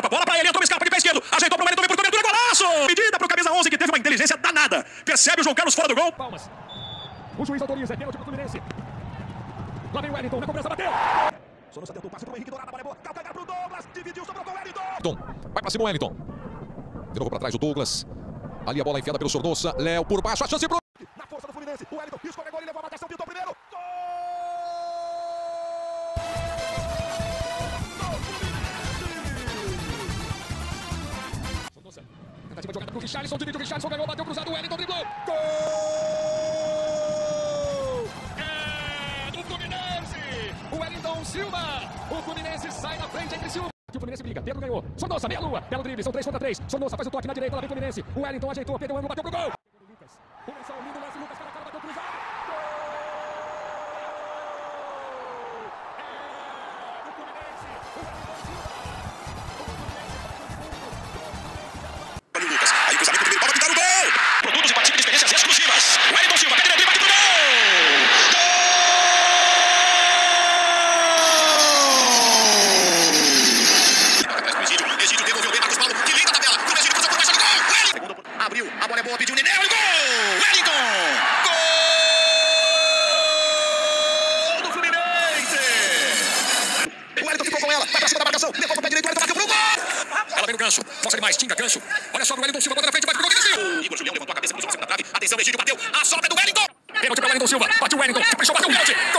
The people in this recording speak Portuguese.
bola pra ele, entrou, escapa de pé esquerdo, ajeitou pro Wellington, vem por cobertura, golaço! Medida pro camisa 11 que teve uma inteligência danada. Percebe o João Carlos fora do gol. Palmas. O juiz autoriza, é pênalti pro Fluminense. Lá vem o Wellington, na cobrança, bateu. Sonossa tentou o passe pro Henrique Dourado, a bola é boa. Calcanhar pro Douglas, dividiu, sobrou com o Wellington. Vai pra cima o Wellington. De novo pra trás o Douglas. Ali a bola enfiada pelo Sornosa. Léo por baixo, a chance pro... Na força do Fluminense, o Wellington escorregou e levou a marcação, pintou primeiro. Gol! Sornosa. Tentativa de jogada pro Richarlison, divide o Richarlison, ganhou, bateu cruzado, o Wellington driblou. Gol! É do Fluminense! O Wellington Silva! O Fluminense sai na frente entre Silva. O Fluminense briga, Pedro ganhou. Sornosa, meia lua, belo drible, são 3 contra 3. Sornosa faz o toque na direita, lá vem o Fluminense. O Wellington ajeitou, perdeu o ângulo, bateu pro gol. Começou o lindo lance, Lucas para a cara, bateu cruzado. Olha o Lucas, aí o cruzamento do meio, bola pintar o gol! Produtos e participa de experiências exclusivas. Wellington Silva, pé direito e bate pro gol! Egídio devolveu bem, Marcos Paulo, que linda tabela, o Egídio cruzou por baixo do gol! Wellington abriu, a bola é boa, pediu o Nenel e gol! Wellington! Gol do Fluminense! O Wellington ficou com ela, vai pra cima da marcação, levou pro pé direito, o Wellington bateu pro gol! Ela vem no gancho, força demais, tinga gancho. Olha só o Wellington Silva, bota na frente, vai pro gol, que desvio! Igor Julião levantou a cabeça, cruzou pra cima da trave, atenção, Egídio bateu, a sobra do Wellington! Pênalti pro Wellington Silva, bate o Wellington, caprichou, bateu o pênalti!